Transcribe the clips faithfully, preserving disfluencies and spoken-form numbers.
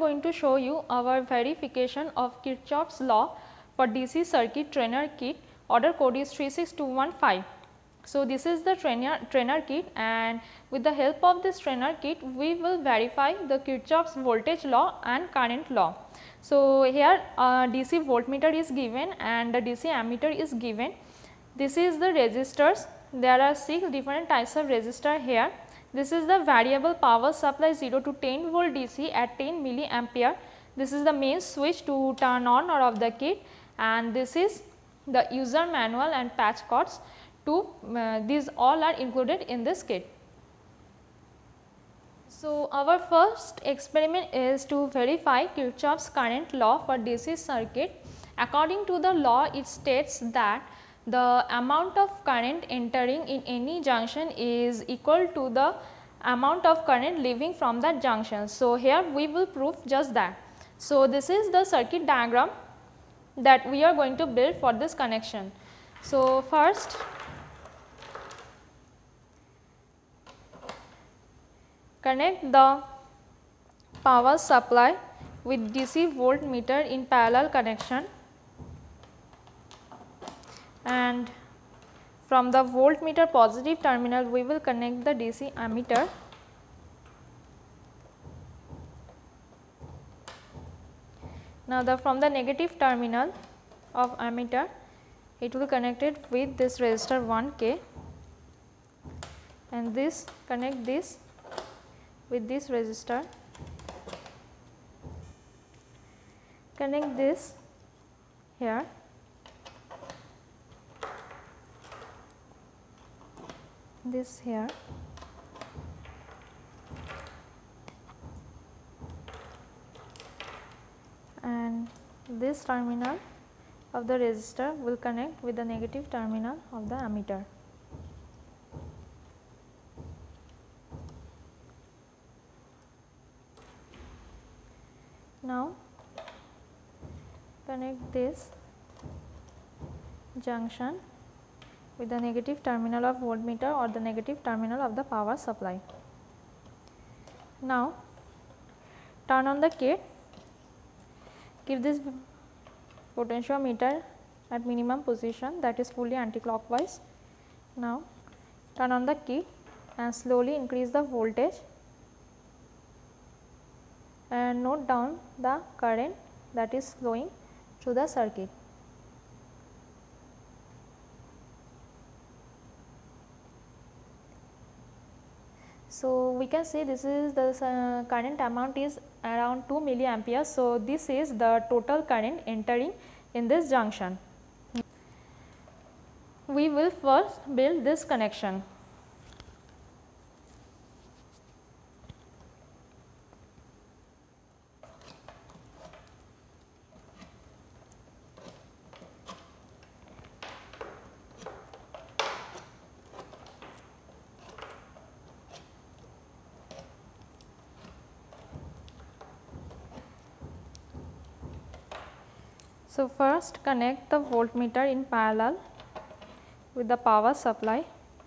going to show you our verification of Kirchhoff's law for D C circuit trainer kit. Order code is three six two one five. So, this is the trainer, trainer kit, and with the help of this trainer kit we will verify the Kirchhoff's voltage law and current law. So, here uh, D C voltmeter is given and the D C ammeter is given. This is the resistors. There are six different types of resistor here. This is the variable power supply zero to ten volt D C at ten milliampere. This is the main switch to turn on or off the kit, and this is the user manual and patch codes. To uh, these all are included in this kit. So, our first experiment is to verify Kirchhoff's current law for D C circuit. According to the law, it states that the amount of current entering in any junction is equal to the amount of current leaving from that junction. So, here we will prove just that. So, this is the circuit diagram that we are going to build for this connection. So, first connect the power supply with D C voltmeter in parallel connection, and from the voltmeter positive terminal we will connect the D C ammeter. Now, the from the negative terminal of ammeter it will connect it with this resistor one K, and this connect this with this resistor, connect this here, this here, and this terminal of the resistor will connect with the negative terminal of the ammeter. Now, connect this junction with the negative terminal of voltmeter or the negative terminal of the power supply. Now, turn on the kit, keep this potentiometer at minimum position, that is fully anti-clockwise. Now, turn on the key and slowly increase the voltage and note down the current that is flowing through the circuit. So, we can see this is the uh, current amount is around two milliamperes. So, this is the total current entering in this junction. We will first build this connection. So, first connect the voltmeter in parallel with the power supply.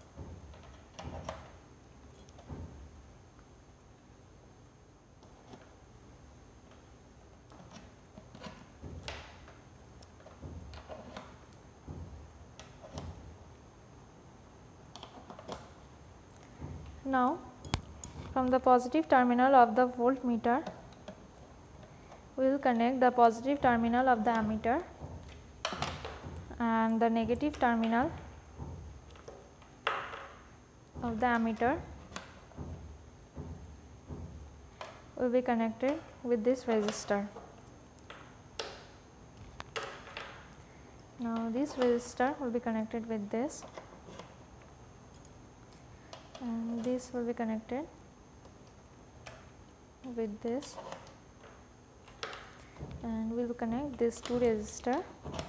Now, from the positive terminal of the voltmeter, we will connect the positive terminal of the ammeter and the negative terminal of the ammeter will be connected with this resistor. Now, this resistor will be connected with this, and this will be connected with this, and we will connect these two resistor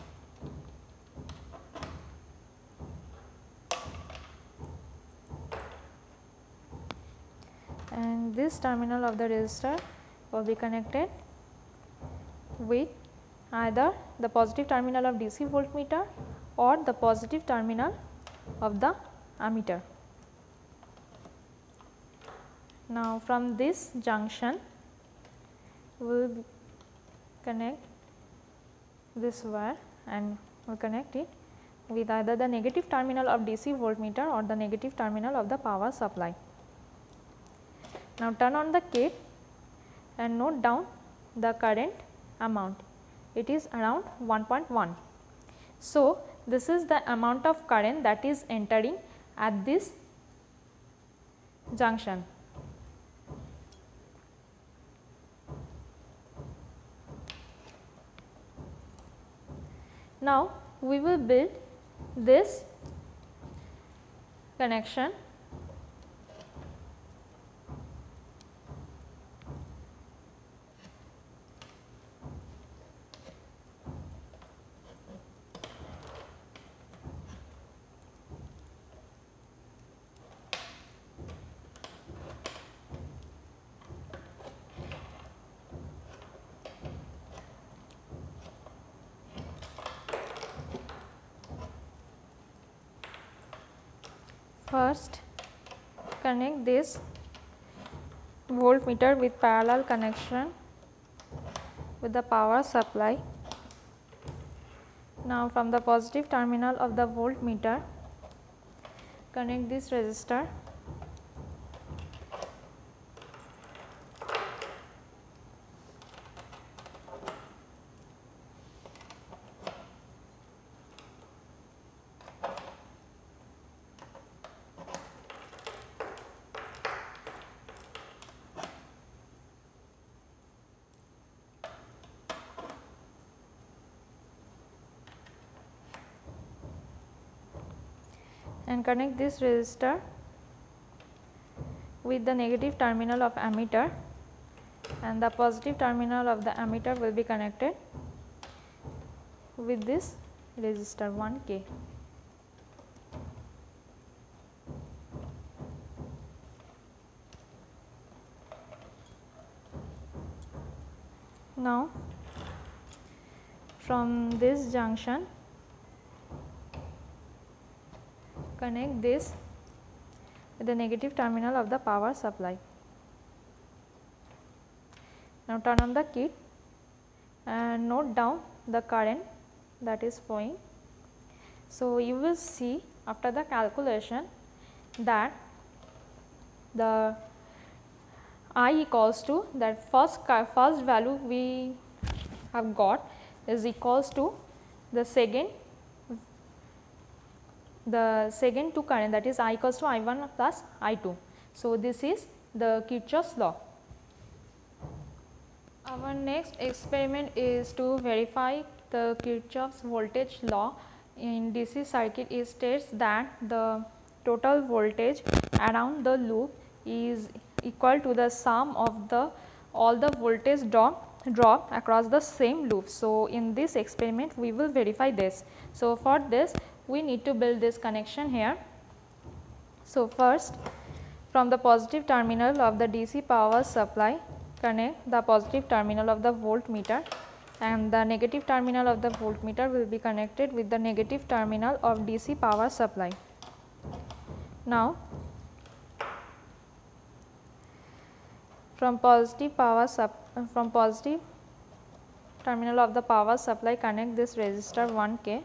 and this terminal of the resistor will be connected with either the positive terminal of D C voltmeter or the positive terminal of the ammeter. Now, from this junction will connect this wire and will connect it with either the negative terminal of D C voltmeter or the negative terminal of the power supply. Now, turn on the kit and note down the current amount, it is around one point one. So, this is the amount of current that is entering at this junction. Now, we will build this connection. First, connect this voltmeter with parallel connection with the power supply. Now, from the positive terminal of the voltmeter, connect this resistor and connect this resistor with the negative terminal of ammeter, and the positive terminal of the ammeter will be connected with this resistor one K. Now, from this junction connect this with the negative terminal of the power supply. Now, turn on the kit and note down the current that is flowing. So, you will see after the calculation that the I equals to that first first value we have got is equals to the second the second two current, that is I equals to I one plus I two. So, this is the Kirchhoff's law. Our next experiment is to verify the Kirchhoff's voltage law. In D C circuit, it states that the total voltage around the loop is equal to the sum of the all the voltage drop drop across the same loop. So, in this experiment we will verify this. So, for this we need to build this connection here. So, first from the positive terminal of the D C power supply, connect the positive terminal of the voltmeter, and the negative terminal of the voltmeter will be connected with the negative terminal of D C power supply. Now, from positive power sup from positive terminal of the power supply, connect this resistor one K,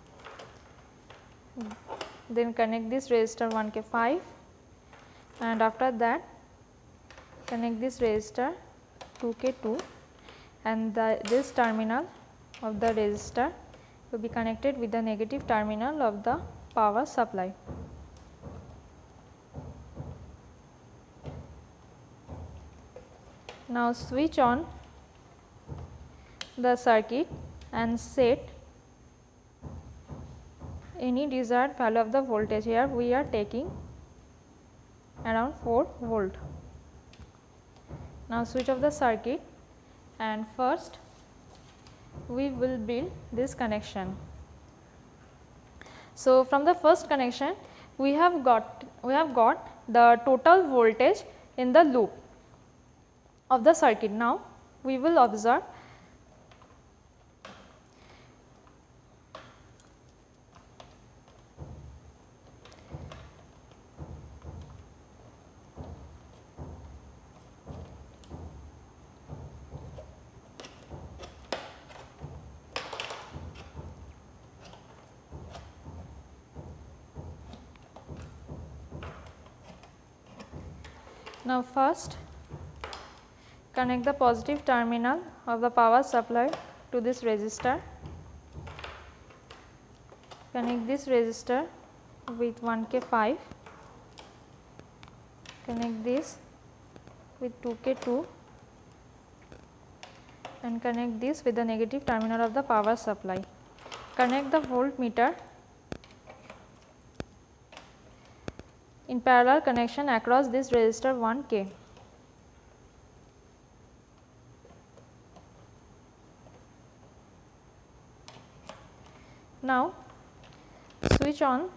then connect this resistor one K five, and after that connect this resistor two K two, and the, this terminal of the resistor will be connected with the negative terminal of the power supply. Now, switch on the circuit and set any desired value of the voltage. Here we are taking around four volt. Now, switch off the circuit and first we will build this connection. So, from the first connection we have got we have got the total voltage in the loop of the circuit. Now, we will observe Now first connect the positive terminal of the power supply to this resistor. Connect this resistor with one K five, connect this with two K two and connect this with the negative terminal of the power supply. Connect the voltmeter in parallel connection across this resistor one K. Now switch on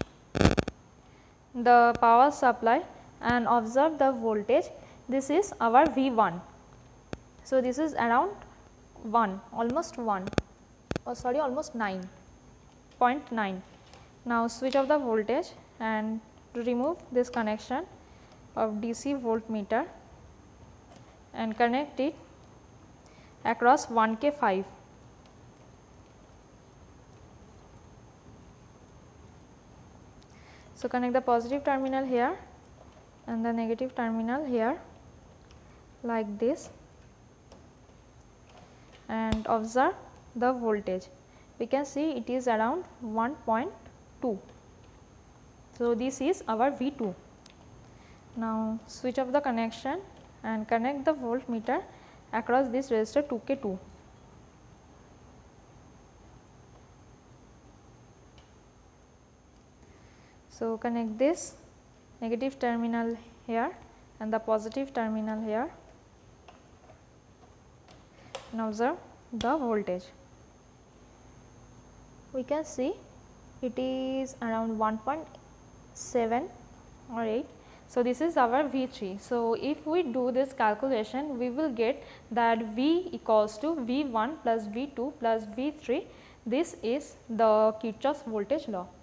the power supply and observe the voltage. This is our V one. So this is around one, almost one, or sorry almost nine point nine. Now switch off the voltage and remove this connection of D C voltmeter and connect it across one K five. So connect the positive terminal here and the negative terminal here like this and observe the voltage. We can see it is around one point two. So this is our V two. Now switch off the connection and connect the voltmeter across this resistor two K two. So connect this negative terminal here and the positive terminal here and observe the voltage. We can see it is around one point seven or eight. So this is our V three. So if we do this calculation, we will get that V equals to V one plus V two plus V three. This is the Kirchhoff's voltage law.